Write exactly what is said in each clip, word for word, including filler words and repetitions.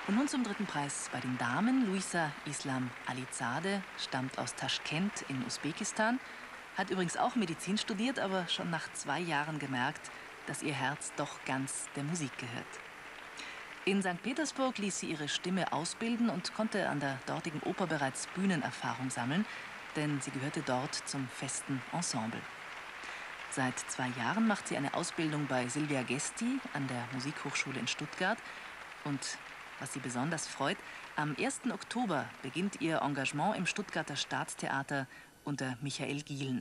Und nun zum dritten Preis bei den Damen. Luisa Islam Alizadeh stammt aus Taschkent in Usbekistan, hat übrigens auch Medizin studiert, aber schon nach zwei Jahren gemerkt, dass ihr Herz doch ganz der Musik gehört. In Sankt Petersburg ließ sie ihre Stimme ausbilden und konnte an der dortigen Oper bereits Bühnenerfahrung sammeln, denn sie gehörte dort zum festen Ensemble. Seit zwei Jahren macht sie eine Ausbildung bei Silvia Gesti an der Musikhochschule in Stuttgart. Und was sie besonders freut, am ersten Oktober beginnt ihr Engagement im Stuttgarter Staatstheater unter Michael Gielen.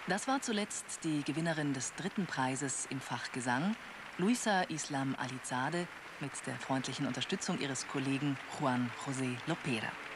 Das war zuletzt die Gewinnerin des dritten Preises im Fach Gesang, Luisa Islam Alizade, mit der freundlichen Unterstützung ihres Kollegen Juan José Lopera.